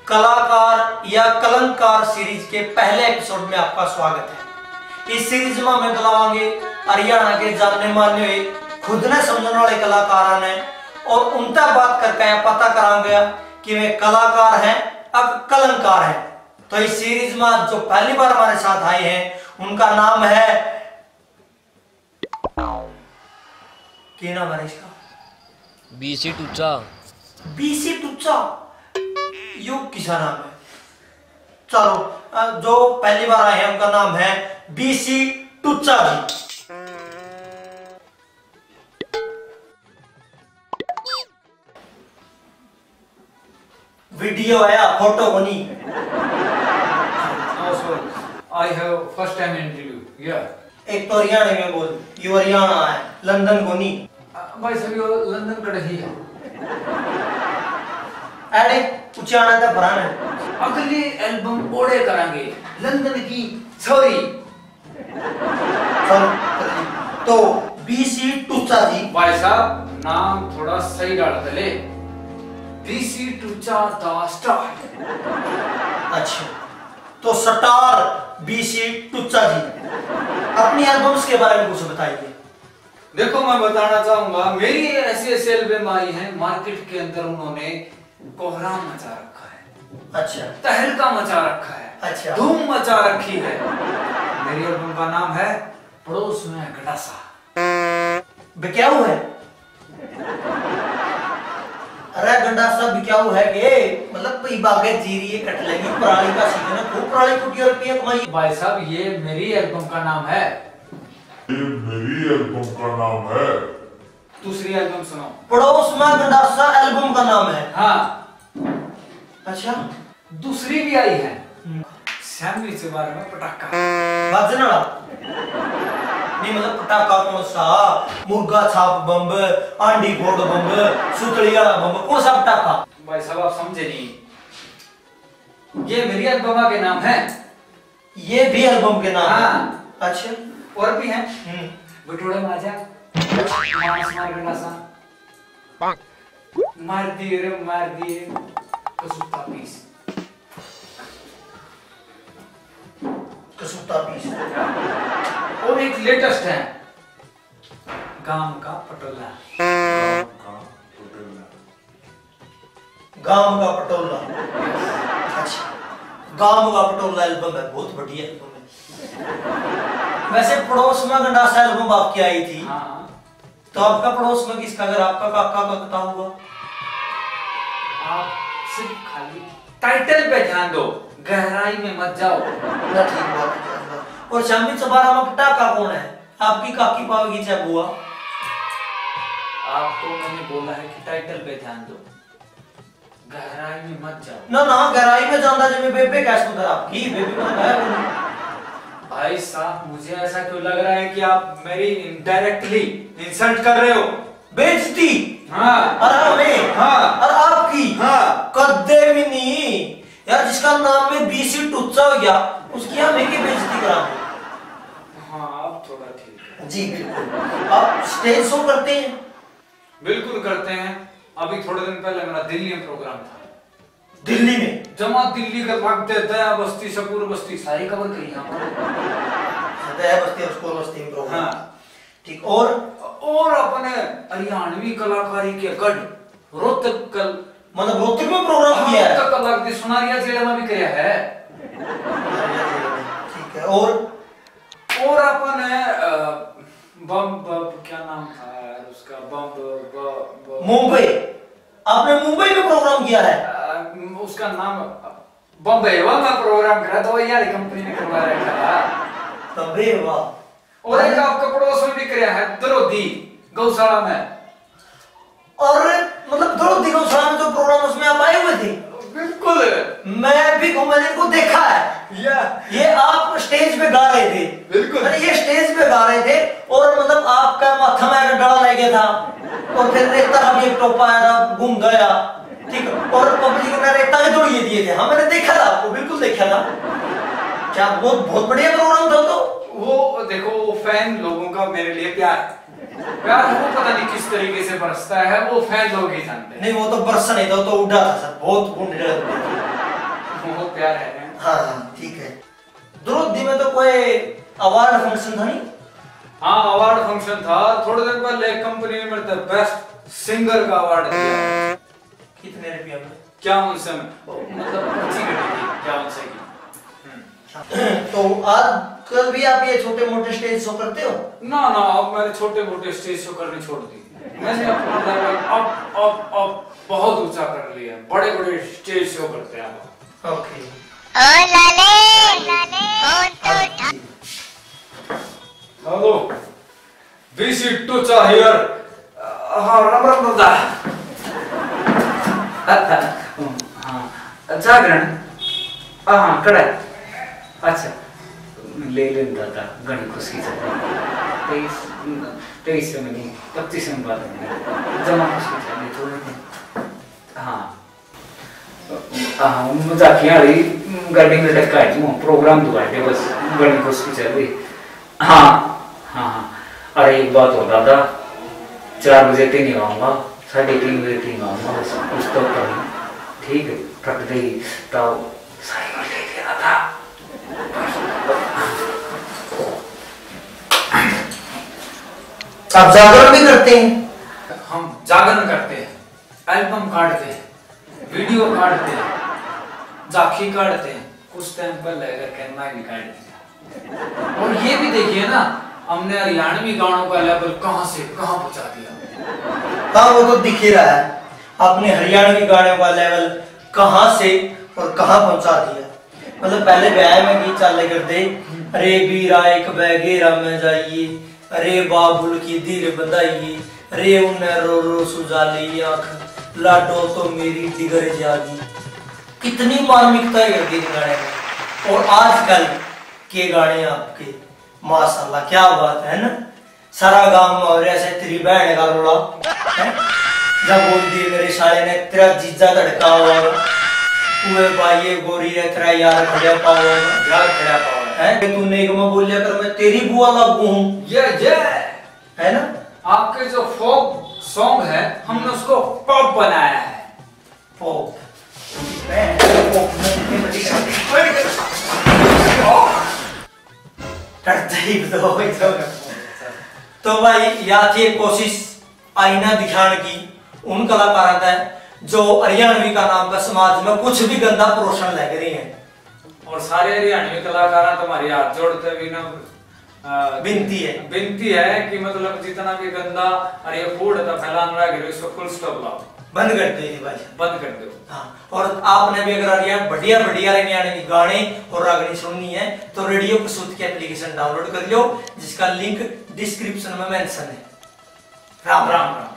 कलाकार या कलंकार सीरीज के पहले एपिसोड में आपका स्वागत है। इस सीरीज में हमें बुलावांगे हरियाणा के जानने माने हुए खुद ने समझने वाले कलाकार ने और उनका बात करके पता करांगे कि वे कलाकार हैं अब कलंकार हैं। तो इस सीरीज में जो पहली बार हमारे साथ आए हैं उनका नाम है, क्या नाम है इसका? बीसी टुच्चा। बीसी टुच्चा, युग किसा नाम है? चलो, जो पहली बार आए हैं उनका नाम है बीसी टुच्चा जी। वीडियो है, फोटो बनी। I have first time interview. Yeah. एक तो हरियाणा में बोल, यू हरियाणा है, लंदन को नहीं। भाई सभी लंदन का ही है। अरे उच्चारण तो भरा है। अगली एल्बम ओड़े करांगे लंदन की छोरी। तो बीसी टुच्चा जी। भाई साहब नाम थोड़ा सही डाल दे। BC Tuchcha the star. अच्छा, तो स्टार बीसी टुच्चा जी अपनी एल्बम्स के बारे में कुछ बताइए। देखो मैं बताना चाहूंगा, मेरी ऐसी ऐसी एल्बम आई है मार्केट के अंदर, उन्होंने कोहराम मचा रखा है। अच्छा, तहलका मचा रखा है। अच्छा, धूम मचा रखी है। मेरी एल्बम का नाम है पड़ोस में गंडासा। बिक्याऊ है? अरे गंडासा बिक्याऊ है के मतलब कोई बागे जीरी है, कट लगी पराली का सीजन है, खूब पराली कुटी और रुपया कमाई। भाई साहब ये मेरी एल्बम का नाम है। दूसरी एल्बम सुनो। पड़ोस में गंडासा एल्बम का नाम है। हाँ। अच्छा, दूसरी भी आई है सैंडविच के बारे में, पटाखा बाजना नहीं, मतलब पटाखा कौन सा? मुर्गा छाप बम, आंडी फोड़ बम, सुतली वाला बम, कौन सा पटाखा? भाई साहब आप समझे नहीं, ये मेरी एल्बम के नाम है। ये भी एल्बम के नाम है? हाँ। अच्छा, और भी हैं। बटोड़ा माजा, मांस मार गंडासा, मार दिए कसूता पीस। कसूता पीस। और एक लेटेस्ट है गांव का पटोला। गांव का पटोला। अच्छा, गांव का पटोला एल्बम है, बहुत बढ़िया एल्बम है। वैसे पड़ोस में गंडासा एल्बम आपकी आई थी। हाँ। तो आपका पड़ोस में किसका? अगर आपका काका का पता हुआ? आप सिर्फ खाली टाइटल पे ध्यान दो, गहराई में मत जाओ। ना, ठीक बात है। और शामी चबारा में पटाखा कौन है? आपकी काकी पावेगी चाहे बुआ? आपको मैंने बोला है कि टाइटल पे ध्यान दो, गहराई में मत जाओ। ना ना, गहराई में जाना जब बेबे कैसे उधर आपकी बेबे को लगाया। भाई साहब मुझे ऐसा क्यों लग रहा है कि आप मेरी इनडायरेक्टली इंसल्ट कर रहे हो? बेइज्जती। हाँ। अरे हमें? हाँ। और आपकी? हाँ। कद्दे भी नहीं यार, जिसका नाम में बीसी टुच्चा हो गया उसकी हमें की बेइज्जती करानी। हाँ आप थोड़ा ठीक है। जी बिल्कुल। आप स्टेज शो करते हैं? बिल्कुल करते हैं। अभी थोड़े दिन पहले मेरा दिल्ली में प्रोग्राम था। दिल्ली में? जमा दिल्ली का लगते दया बस्ती शकूर बस्ती सारी कवर करी यहाँ पर। दया बस्ती और स्कोर बस्ती में प्रोग्राम। हाँ। ठीक। और अपने हरियाणवी कलाकारी के गढ़ रोहतक कल मतलब रोहतक में प्रोग्राम किया है? रोहतक कला की सुनारिया जिले में भी किया है। ठीक है। और अपने बम क्या नाम था यार उसका? बम मुंबई। आपने मुंबई में प्रोग्राम किया है? उसका नाम बम्बई में प्रोग्राम करा तो यार कंपनी ने करवा रखा था। तबे वाह। और एक आपका पड़ोस में भी किया है द्रौपदी गौशाला में। और मतलब द्रौपदी गौशाला में जो प्रोग्राम उसमें आप आए हुए थे? बिल्कुल। मैं भी मैंने इनको देखा है। ये आप स्टेज पे गा रहे थे? बिल्कुल। ये स्टेज पे गा रहे थे और मतलब आपका माथा में डला लग गया था और फिर रेता का भी एक टोपा आया था, घूम गया। ठीक है। और पब्लिक ने रेता के दौड़िए दिए थे। हाँ मैंने देखा था आपको, बिल्कुल देखा था। क्या बहुत बढ़िया प्रोग्राम था। तो वो देखो वो फैन लोगों का मेरे लिए प्यार वो पता नहीं किस तरीके से बरसता है, वो फैन लोग ही जानते हैं। नहीं वो तो बरसा नहीं था, तो उड़ा था सर, बहुत बहुत प्यार है। हाँ ठीक है। द्रौपदी में तो कोई अवार्ड फंक्शन था नहीं? हाँ अवार्ड फंक्शन था, थोड़े दिन पहले एक कंपनी ने मेरे बेस्ट सिंगर का अवार्ड दिया। कितने रुपया में? क्या उनसे मतलब अच्छी घटी थी क्या उनसे की। तो आजकल भी आप ये छोटे मोटे स्टेज शो करते हो? ना ना अब मैंने छोटे मोटे स्टेज शो करने छोड़ दी। मैंने अपना लेवल अब बहुत ऊंचा कर लिया, बड़े बड़े स्टेज शो करते हैं आप। Okay. Hello BC Tuchcha here. हाँ राम राम दादा। हाँ जागरण हाँ कड़ा अच्छा ले लें दादा गणी खुशी से 23 में नहीं 25 में बात नहीं जमा खुशी चाहिए थोड़े। हाँ हाँ मजाक यारी गाड़ी में टक्का है प्रोग्राम दुआ है बस गणी खुशी चल रही। हाँ हाँ हाँ अरे एक बात हो दादा 4 बजे तीन आऊँगा 3:30 बजे तीन आऊँगा बस कुछ तो करूँ ठीक है थक गई तो सारी बात ले लिया था। आप जागरण भी करते हैं? हम जागरण करते हैं, एल्बम काटते हैं, वीडियो काटते हैं, झांकी काटते हैं, कुछ टाइम पर लेकर कैमरा भी काट दिया। और ये भी देखिए ना हमने हरियाणवी गानों का लेवल कहां से कहां पहुंचा दिया। हाँ वो तो दिख ही रहा है, आपने हरियाणवी गानों का लेवल कहां से और कहां पहुंचा दिया। मतलब पहले ब्याह में गीत चल करते, अरे बीरा एक बैगेरा में जाइए, अरे बाबुल की दिल बंधाइए, अरे उन्हें रो रो सुजाली आंख लाडो तो मेरी डिगर जागी। कितनी मार्मिकता है गीत गाने में। और आजकल के गाने आपके माशाल्लाह क्या बात है ना, सारा गांव में और ऐसे तेरी बहन का रोड़ा है जब बोल दिए मेरे साले ने तेरा जीजा धड़का हुआ उए भाई गोरी है तेरा यार खड़ा पाओ यार खड़ा पाओ है तूने एक में बोलिया कर मैं तेरी बुआ लागू हूं ये है ना। आपके जो फोक सॉन्ग है हमने उसको पॉप बनाया है। पॉप तो भाई या थी कोशिश आईना दिखाने की उन कलाकारों का जो हरियाणवी का नाम का समाज में कुछ भी गंदा पोषण लग रही है। और सारे हरियाणवी कलाकार तुम्हारी हाथ जोड़ते भी ना विनती है कि मतलब जितना भी गंदा और ये फूड था फैलाना लगे इसको फुल स्टॉप लाओ, बंद कर दो भाई, बंद कर दो। हाँ और आपने भी अगर बढ़िया बढ़िया हरियाणवी गाने और रागनी सुननी है तो रेडियो कसूत की एप्लीकेशन डाउनलोड कर लो जिसका लिंक डिस्क्रिप्शन में मेंशन है। राम राम।